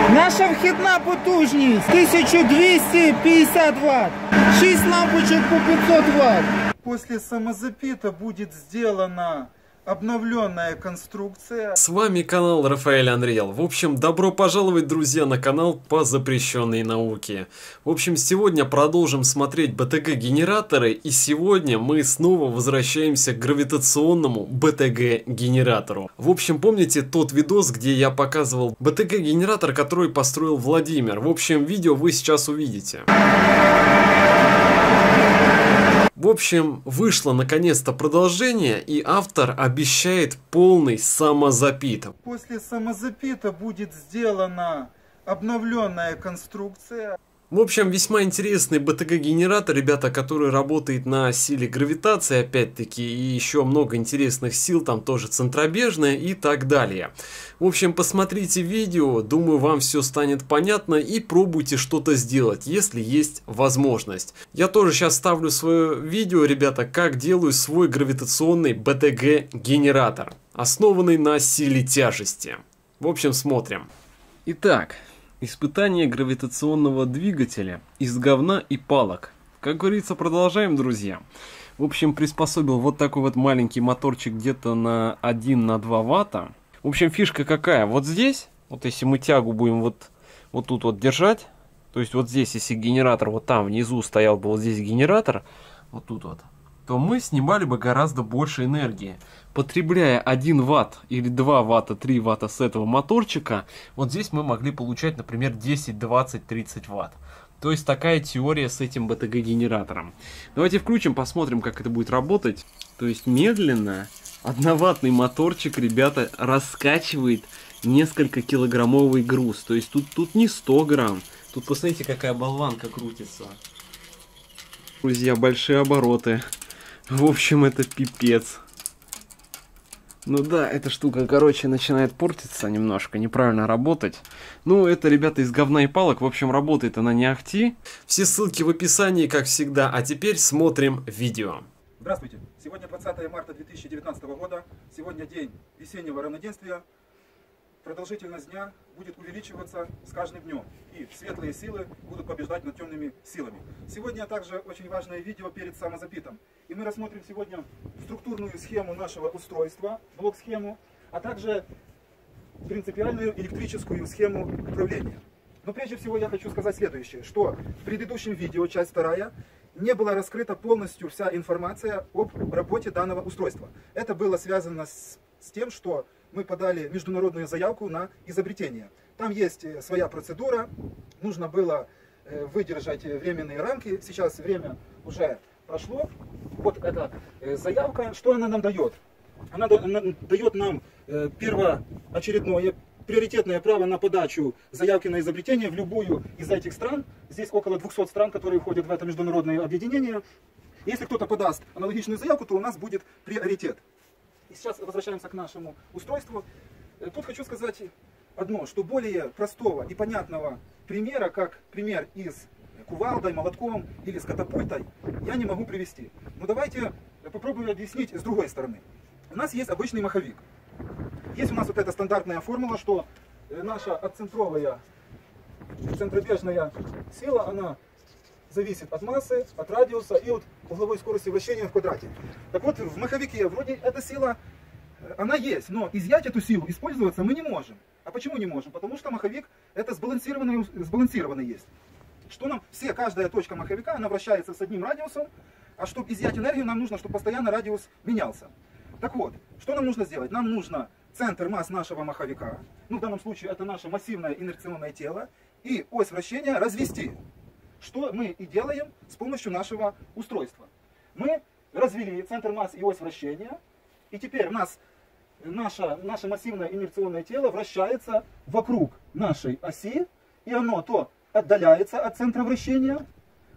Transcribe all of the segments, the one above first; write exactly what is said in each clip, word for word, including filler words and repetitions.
Наша вхідна потужність тисяча двісті пятьдесят ватт. шесть лампочек по пятьсот ватт. После самозапита будет сделана обновленная конструкция. С вами канал Рафаэль Unreal. В общем, добро пожаловать, друзья, на канал по запрещенной науке. В общем, сегодня продолжим смотреть бэ тэ гэ-генераторы, и сегодня мы снова возвращаемся к гравитационному бэ тэ гэ-генератору. В общем, помните тот видос, где я показывал бэ тэ гэ-генератор, который построил Владимир? В общем, видео вы сейчас увидите. В общем, вышло наконец-то продолжение, и автор обещает полный самозапит. После самозапита будет сделана обновленная конструкция. В общем, весьма интересный бэ тэ гэ-генератор, ребята, который работает на силе гравитации, опять-таки, и еще много интересных сил, там тоже центробежная и так далее. В общем, посмотрите видео, думаю, вам все станет понятно, и пробуйте что-то сделать, если есть возможность. Я тоже сейчас ставлю свое видео, ребята, как делаю свой гравитационный бэ тэ гэ-генератор, основанный на силе тяжести. В общем, смотрим. Итак. Испытание гравитационного двигателя из говна и палок. Как говорится, продолжаем, друзья. В общем, приспособил вот такой вот маленький моторчик где-то на один на два ватта. В общем, фишка какая? Вот здесь, вот если мы тягу будем вот, вот тут вот держать, то есть вот здесь, если генератор вот там внизу стоял бы вот здесь генератор, вот тут вот, то мы снимали бы гораздо больше энергии. Потребляя один ватт или два ватта, три ватта с этого моторчика, вот здесь мы могли получать, например, десять, двадцать, тридцать ватт. То есть такая теория с этим бэ тэ гэ-генератором. Давайте включим, посмотрим, как это будет работать. То есть медленно одноваттный моторчик, ребята, раскачивает несколько килограммовый груз. То есть тут, тут не сто грамм. Тут посмотрите, какая болванка крутится. Друзья, большие обороты. В общем, это пипец. Ну да, эта штука, короче, начинает портиться немножко, неправильно работать. Ну, это, ребята, из говна и палок. В общем, работает она не ахти. Все ссылки в описании, как всегда. А теперь смотрим видео. Здравствуйте. Сегодня двадцатое марта две тысячи девятнадцатого года. Сегодня день весеннего равноденствия. Продолжительность дня будет увеличиваться с каждым днем, и светлые силы будут побеждать над темными силами. Сегодня также очень важное видео перед самозапитом. И мы рассмотрим сегодня структурную схему нашего устройства, блок-схему, а также принципиальную электрическую схему управления. Но прежде всего я хочу сказать следующее, что в предыдущем видео, часть вторая, не была раскрыта полностью вся информация об работе данного устройства. Это было связано с, с тем, что мы подали международную заявку на изобретение. Там есть своя процедура, нужно было выдержать временные рамки. Сейчас время уже прошло. Вот эта заявка, что она нам дает? Она дает нам первоочередное, приоритетное право на подачу заявки на изобретение в любую из этих стран. Здесь около двухсот стран, которые входят в это международное объединение. Если кто-то подаст аналогичную заявку, то у нас будет приоритет. И сейчас возвращаемся к нашему устройству. Тут хочу сказать одно, что более простого и понятного примера, как пример из кувалдой, молотком или с катапультой, я не могу привести. Но давайте попробую объяснить с другой стороны. У нас есть обычный маховик. Есть у нас вот эта стандартная формула, что наша отцентровая центробежная сила, она зависит от массы, от радиуса и от угловой скорости вращения в квадрате. Так вот, в маховике вроде эта сила, она есть, но изъять эту силу, использоваться мы не можем. А почему не можем? Потому что маховик это сбалансированный, сбалансированный есть. Что нам, все, каждая точка маховика, она вращается с одним радиусом, а чтобы изъять энергию, нам нужно, чтобы постоянно радиус менялся. Так вот, что нам нужно сделать? Нам нужно центр масс нашего маховика, ну в данном случае это наше массивное инерционное тело, и ось вращения развести. Что мы и делаем с помощью нашего устройства. Мы развели центр масс и ось вращения, и теперь у нас наше, наше массивное инерционное тело вращается вокруг нашей оси, и оно то отдаляется от центра вращения,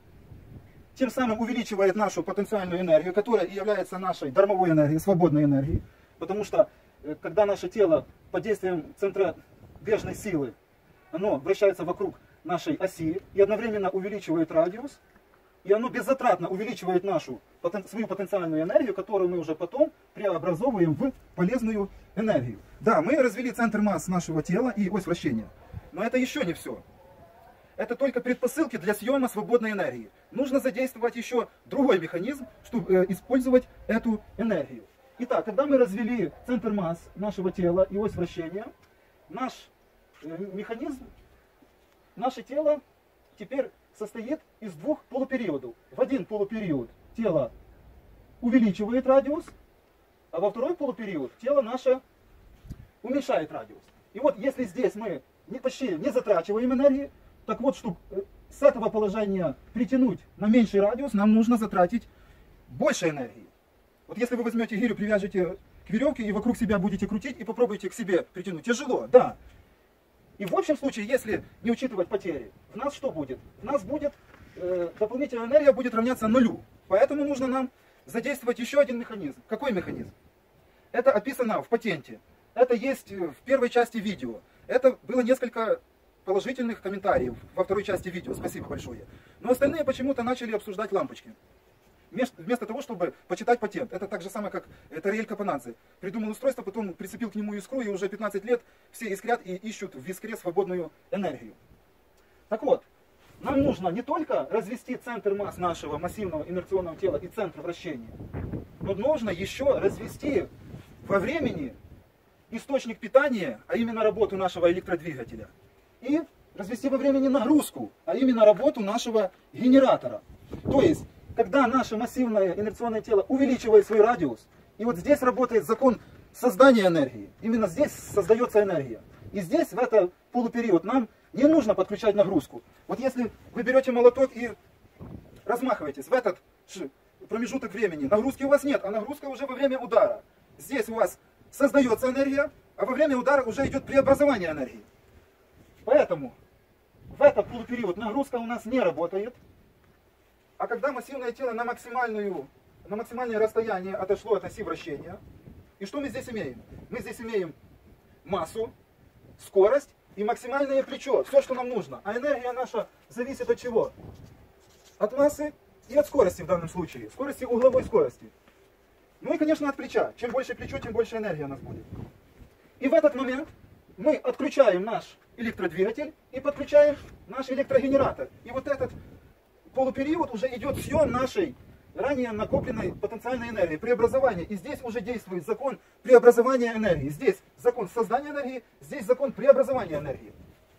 тем самым увеличивает нашу потенциальную энергию, которая и является нашей дармовой энергией, свободной энергией, потому что когда наше тело под действием центробежной силы, оно вращается вокруг нашей оси и одновременно увеличивает радиус, и оно беззатратно увеличивает нашу свою потенциальную энергию, которую мы уже потом преобразовываем в полезную энергию. Да, мы развели центр масс нашего тела и ось вращения. Но это еще не все. Это только предпосылки для съема свободной энергии. Нужно задействовать еще другой механизм, чтобы э, использовать эту энергию. Итак, когда мы развели центр масс нашего тела и ось вращения, наш э, механизм, наше тело теперь состоит из двух полупериодов. В один полупериод тело увеличивает радиус, а во второй полупериод тело наше уменьшает радиус. И вот если здесь мы не, почти не затрачиваем энергии, так вот, чтобы с этого положения притянуть на меньший радиус, нам нужно затратить больше энергии. Вот если вы возьмете гирю, привяжете к веревке и вокруг себя будете крутить и попробуйте к себе притянуть. Тяжело, да. И в общем случае, если не учитывать потери, в нас что будет? В нас будет э, дополнительная энергия будет равняться нулю. Поэтому нужно нам задействовать еще один механизм. Какой механизм? Это описано в патенте. Это есть в первой части видео. Это было несколько положительных комментариев во второй части видео. Спасибо большое. Но остальные почему-то начали обсуждать лампочки. Вместо того, чтобы почитать патент. Это так же самое, как Тариэль Капанадзе. Придумал устройство, потом прицепил к нему искру, и уже пятнадцать лет все искрят и ищут в искре свободную энергию. Так вот, нам нужно не только развести центр масс нашего массивного инерционного тела и центр вращения, но нужно еще развести во времени источник питания, а именно работу нашего электродвигателя. И развести во времени нагрузку, а именно работу нашего генератора. То есть, когда наше массивное инерционное тело увеличивает свой радиус, и вот здесь работает закон создания энергии. Именно здесь создается энергия. И здесь, в этот полупериод, нам не нужно подключать нагрузку. Вот если вы берете молоток и размахиваетесь в этот промежуток времени, нагрузки у вас нет, а нагрузка уже во время удара. Здесь у вас создается энергия, а во время удара уже идет преобразование энергии. Поэтому в этот полупериод нагрузка у нас не работает. А когда массивное тело на, максимальную, на максимальное расстояние отошло от оси вращения, и что мы здесь имеем? Мы здесь имеем массу, скорость и максимальное плечо. Все, что нам нужно. А энергия наша зависит от чего? От массы и от скорости в данном случае. Скорости угловой скорости. Ну и, конечно, от плеча. Чем больше плечо, тем больше энергия у нас будет. И в этот момент мы отключаем наш электродвигатель и подключаем наш электрогенератор. И вот этот полупериод уже идет съем нашей ранее накопленной потенциальной энергии, преобразование. И здесь уже действует закон преобразования энергии. Здесь закон создания энергии, здесь закон преобразования энергии.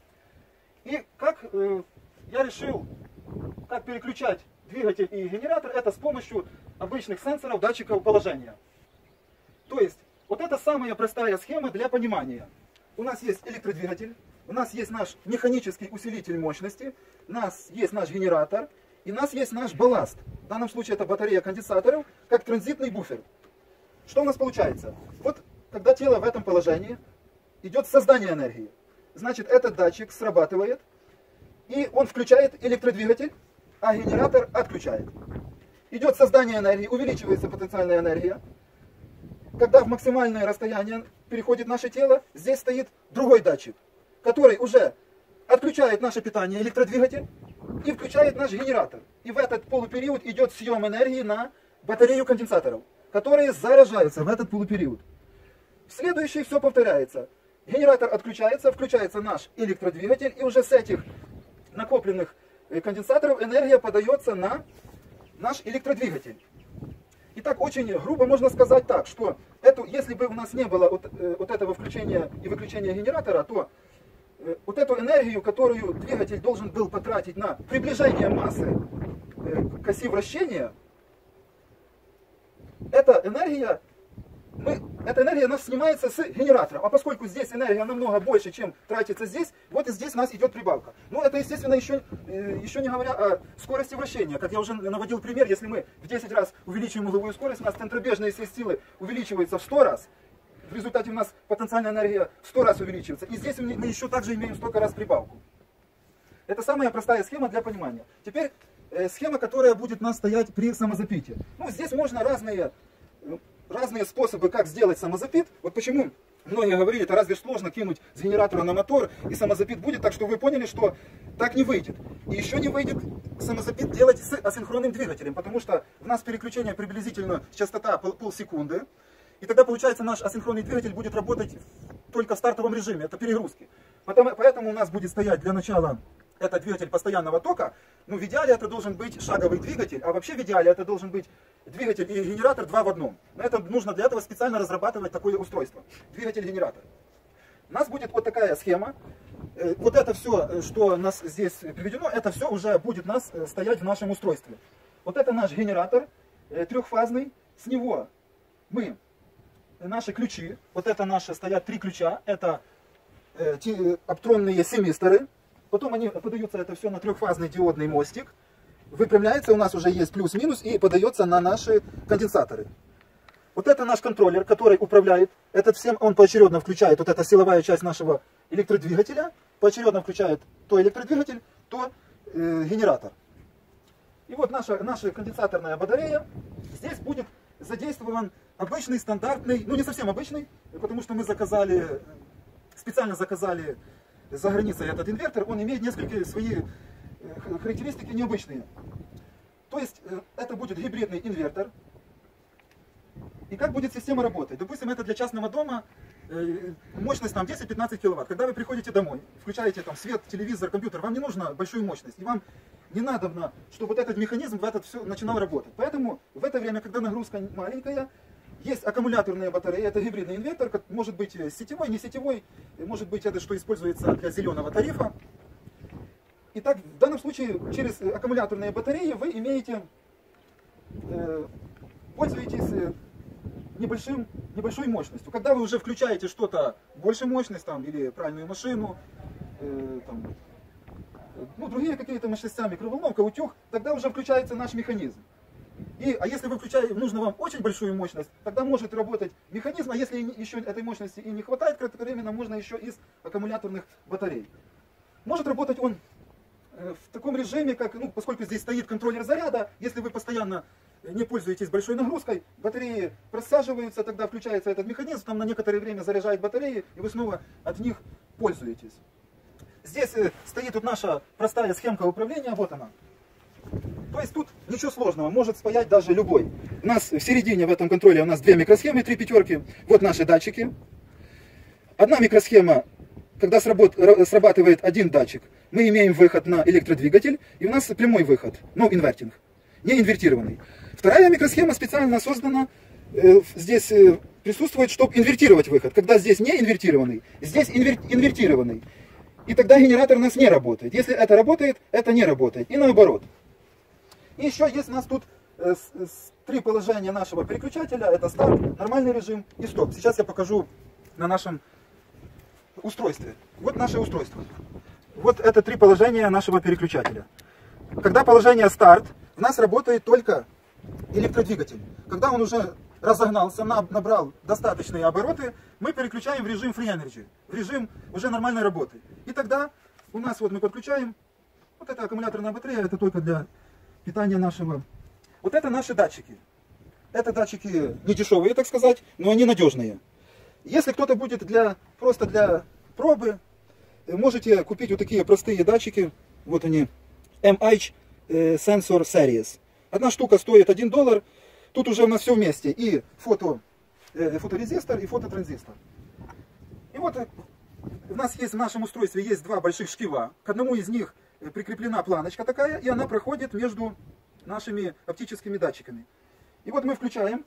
И как э, я решил, как переключать двигатель и генератор, это с помощью обычных сенсоров, датчиков положения. То есть, вот это самая простая схема для понимания. У нас есть электродвигатель, у нас есть наш механический усилитель мощности, у нас есть наш генератор, и у нас есть наш балласт. В данном случае это батарея конденсаторов, как транзитный буфер. Что у нас получается? Вот, когда тело в этом положении, идет создание энергии. Значит, этот датчик срабатывает, и он включает электродвигатель, а генератор отключает. Идет создание энергии, увеличивается потенциальная энергия. Когда в максимальное расстояние переходит наше тело, здесь стоит другой датчик, который уже отключает наше питание, электродвигатель, и включает наш генератор. И в этот полупериод идет съем энергии на батарею конденсаторов, которые заряжаются в этот полупериод. В следующий все повторяется. Генератор отключается, включается наш электродвигатель, и уже с этих накопленных конденсаторов энергия подается на наш электродвигатель. Итак, очень грубо можно сказать так, что эту, если бы у нас не было вот, э, вот этого включения и выключения генератора, то э, вот эту энергию, которую двигатель должен был потратить на приближение массы э, к оси вращения, эта энергия, мы, эта энергия у нас снимается с генератора. А поскольку здесь энергия намного больше, чем тратится здесь, вот и здесь у нас идет прибавка. Но это, естественно, еще, еще не говоря о скорости вращения. Как я уже наводил пример, если мы в десять раз увеличиваем угловую скорость, у нас центробежные силы увеличиваются в сто раз. В результате у нас потенциальная энергия в сто раз увеличивается. И здесь мы еще также имеем столько раз прибавку. Это самая простая схема для понимания. Теперь э, схема, которая будет у нас стоять при самозапите. Ну, здесь можно разные... разные способы, как сделать самозапит. Вот почему многие говорили, это разве сложно кинуть с генератора на мотор, и самозапит будет, так что вы поняли, что так не выйдет. И еще не выйдет самозапит делать с асинхронным двигателем, потому что у нас переключение приблизительно частота пол, полсекунды, и тогда получается наш асинхронный двигатель будет работать только в стартовом режиме, это перегрузки. Потому, поэтому у нас будет стоять для начала это двигатель постоянного тока. Ну, в идеале это должен быть шаговый двигатель, а вообще в идеале это должен быть двигатель и генератор два в одном. Но это нужно для этого специально разрабатывать такое устройство. Двигатель-генератор. У нас будет вот такая схема. Вот это все, что у нас здесь приведено, это все уже будет у нас стоять в нашем устройстве. Вот это наш генератор трехфазный. С него мы, наши ключи, вот это наши стоят три ключа, это оптронные семисторы. Потом они подаются это все на трехфазный диодный мостик. Выпрямляется, у нас уже есть плюс-минус и подается на наши конденсаторы. Вот это наш контроллер, который управляет. Этот всем он поочередно включает, вот эта силовая часть нашего электродвигателя, поочередно включает то электродвигатель, то э, генератор. И вот наша, наша конденсаторная батарея. Здесь будет задействован обычный, стандартный, ну не совсем обычный, потому что мы заказали, специально заказали за границей этот инвертор, он имеет несколько свои характеристики необычные. То есть это будет гибридный инвертор. И как будет система работать? Допустим, это для частного дома, мощность там десять-пятнадцать киловатт. Когда вы приходите домой, включаете там свет, телевизор, компьютер, вам не нужна большую мощность. И вам не надо, чтобы вот этот механизм в этот все начинал работать. Поэтому в это время, когда нагрузка маленькая, есть аккумуляторные батареи, это гибридный инвертор, может быть сетевой, не сетевой, может быть это что используется для зеленого тарифа. Итак, в данном случае через аккумуляторные батареи вы имеете, э, пользуетесь небольшим, небольшой мощностью. Когда вы уже включаете что-то больше мощность, там, или пральную машину, э, там, ну, другие какие-то мощности, микроволновка, утюг, тогда уже включается наш механизм. И, а если вы включаете, нужно вам очень большую мощность, тогда может работать механизм, а если еще этой мощности и не хватает кратковременно, можно еще из аккумуляторных батарей. Может работать он в таком режиме, как, ну, поскольку здесь стоит контроллер заряда, если вы постоянно не пользуетесь большой нагрузкой, батареи просаживаются, тогда включается этот механизм, там на некоторое время заряжает батареи, и вы снова от них пользуетесь. Здесь стоит вот наша простая схемка управления, вот она. То есть тут ничего сложного, может спаять даже любой. У нас в середине в этом контроллере у нас две микросхемы, три пятерки. Вот наши датчики. Одна микросхема, когда срабатывает один датчик, мы имеем выход на электродвигатель, и у нас прямой выход, но инвертинг, не инвертированный. Вторая микросхема специально создана, э, здесь э, присутствует, чтобы инвертировать выход. Когда здесь не инвертированный, здесь инвер, инвертированный. И тогда генератор у нас не работает. Если это работает, это не работает. И наоборот. И еще есть у нас тут э, с, с, три положения нашего переключателя. Это старт, нормальный режим и стоп. Сейчас я покажу на нашем устройстве. Вот наше устройство. Вот это три положения нашего переключателя. Когда положение старт, у нас работает только электродвигатель. Когда он уже разогнался, набрал достаточные обороты, мы переключаем в режим Free Energy, в режим уже нормальной работы. И тогда у нас вот мы подключаем, вот эта аккумуляторная батарея, это только для питания нашего. Вот это наши датчики. Это датчики не дешевые, так сказать, но они надежные. Если кто-то будет для, просто для пробы, можете купить вот такие простые датчики. Вот они, эм эйч Sensor Series. Одна штука стоит один доллар. Тут уже у нас все вместе. И фото, э, фоторезистор, и фототранзистор. И вот у нас есть в нашем устройстве есть два больших шкива. К одному из них прикреплена планочка такая, и она проходит между нашими оптическими датчиками. И вот мы включаем.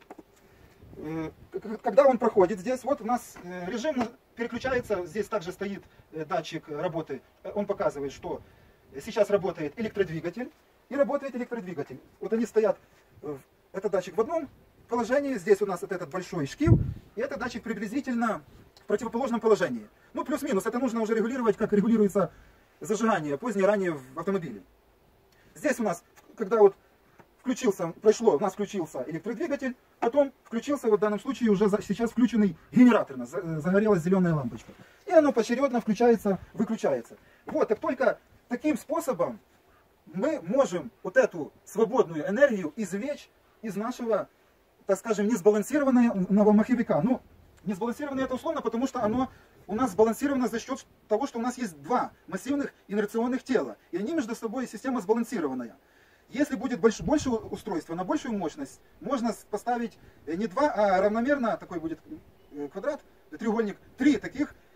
Когда он проходит здесь, вот у нас режим переключается. Здесь также стоит датчик работы. Он показывает, что сейчас работает электродвигатель. И работает электродвигатель. Вот они стоят, этот датчик в одном положении, здесь у нас вот этот большой шкив, и этот датчик приблизительно в противоположном положении. Ну, плюс-минус, это нужно уже регулировать, как регулируется зажигание позднее, ранее в автомобиле. Здесь у нас, когда вот включился, прошло, у нас включился электродвигатель, потом включился, вот в данном случае уже за, сейчас включенный генератор, загорелась зеленая лампочка. И оно поочередно включается, выключается. Вот, так только таким способом мы можем вот эту свободную энергию извлечь из нашего, так скажем, несбалансированного маховика. Ну, несбалансированное это условно, потому что оно у нас сбалансировано за счет того, что у нас есть два массивных инерционных тела. И они между собой система сбалансированная. Если будет больше, больше устройства, на большую мощность, можно поставить не два, а равномерно, такой будет квадрат, треугольник, три таких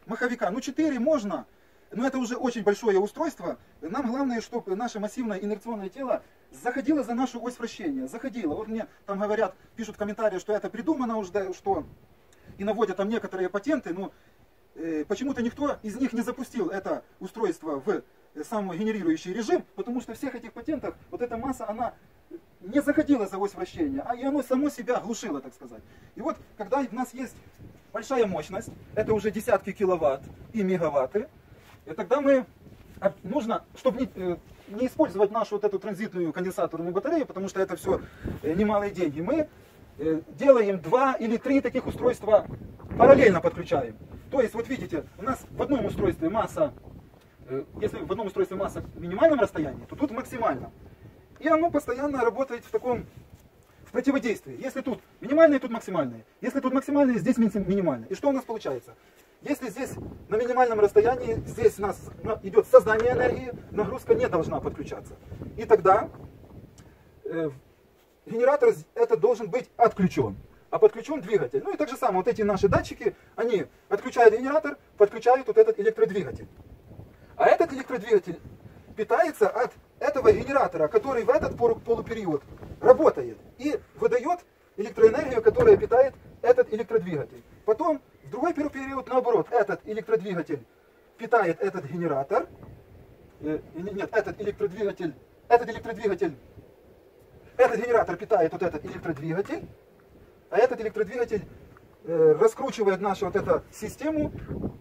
маховика. Ну четыре можно, но это уже очень большое устройство. Нам главное, чтобы наше массивное инерционное тело заходило за нашу ось вращения. Заходило. Вот мне там говорят, пишут в комментариях, что это придумано уже, что и наводят там некоторые патенты. Но э, почему-то никто из них не запустил это устройство в самогенерирующий режим, потому что в всех этих патентах вот эта масса, она не заходила за ось вращения, а и оно само себя глушило, так сказать. И вот, когда у нас есть большая мощность, это уже десятки киловатт и мегаватты, и тогда мы, нужно, чтобы не, не использовать нашу вот эту транзитную конденсаторную батарею, потому что это все немалые деньги, мы делаем два или три таких устройства параллельно подключаем. То есть, вот видите, у нас в одном устройстве масса, если в одном устройстве масса в минимальном расстоянии, то тут в максимальном. И оно постоянно работает в таком, в противодействии. Если тут минимальные, тут максимальные. Если тут максимальные, здесь минимальные. И что у нас получается? Если здесь на минимальном расстоянии, здесь у нас идет создание энергии, нагрузка не должна подключаться. И тогда э, генератор это должен быть отключен. А подключен двигатель. Ну и так же самое, вот эти наши датчики, они отключают генератор, подключают вот этот электродвигатель. А этот электродвигатель питается от этого генератора, который в этот полупериод работает и выдает электроэнергию, которая питает этот электродвигатель. Потом в другой период, наоборот, этот электродвигатель питает этот генератор. Э, нет, этот электродвигатель, этот электродвигатель, этот генератор питает вот этот электродвигатель, а этот электродвигатель э, раскручивает нашу вот эту систему.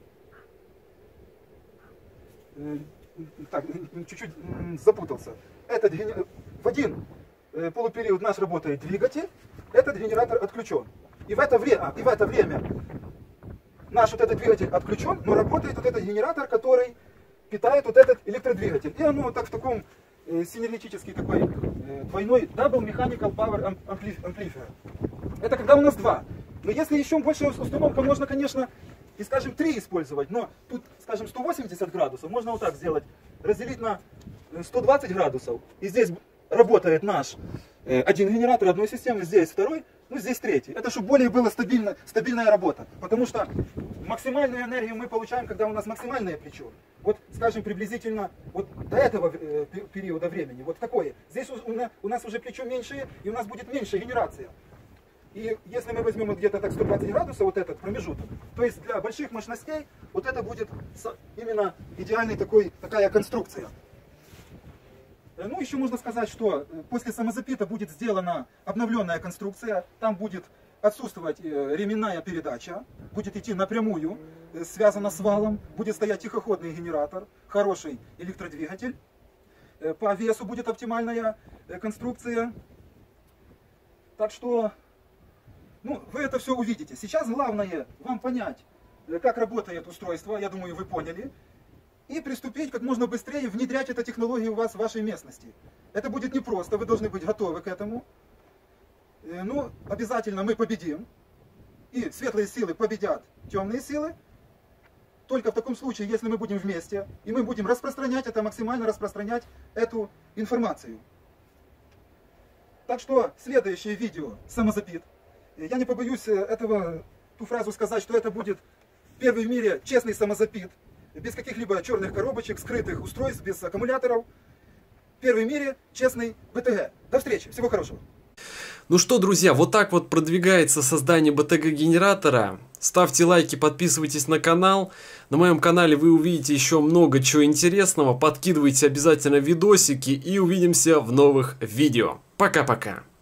Так, чуть-чуть запутался. Этот ген... В один э, полупериод наш работает двигатель, этот генератор отключен. И в это время, и в это время наш вот этот двигатель отключен, но работает вот этот генератор, который питает вот этот электродвигатель. И оно вот так в таком э, синергетический такой э, двойной Double Mechanical Power Amplifier. Это когда у нас два. Но если еще большая установка, можно, конечно, и, скажем, три использовать, но тут, скажем, сто восемьдесят градусов, можно вот так сделать, разделить на сто двадцать градусов, и здесь работает наш э, один генератор одной системы, здесь второй, ну здесь третий. Это чтобы более была стабильна, стабильная работа, потому что максимальную энергию мы получаем, когда у нас максимальное плечо. Вот, скажем, приблизительно вот до этого э, периода времени, вот такое. Здесь у, у нас уже плечо меньше, и у нас будет меньше генерация. И если мы возьмем вот где-то так сто двадцать градусов, вот этот промежуток, то есть для больших мощностей вот это будет именно идеальный такой, такая конструкция. Ну, еще можно сказать, что после самозапита будет сделана обновленная конструкция, там будет отсутствовать ременная передача, будет идти напрямую, связана с валом, будет стоять тихоходный генератор, хороший электродвигатель, по весу будет оптимальная конструкция. Так что... Ну, вы это все увидите. Сейчас главное вам понять, как работает устройство, я думаю, вы поняли, и приступить как можно быстрее внедрять эту технологию у вас в вашей местности. Это будет непросто, вы должны быть готовы к этому. Ну, обязательно мы победим, и светлые силы победят темные силы, только в таком случае, если мы будем вместе, и мы будем распространять это, максимально распространять эту информацию. Так что следующее видео «Самозапит». Я не побоюсь этого, ту фразу сказать, что это будет первый в мире честный самозапит, без каких-либо черных коробочек, скрытых устройств, без аккумуляторов. Первый в мире честный бэ тэ гэ. До встречи, всего хорошего. Ну что, друзья, вот так вот продвигается создание бэ тэ гэ-генератора. Ставьте лайки, подписывайтесь на канал. На моем канале вы увидите еще много чего интересного. Подкидывайте обязательно видосики и увидимся в новых видео. Пока-пока.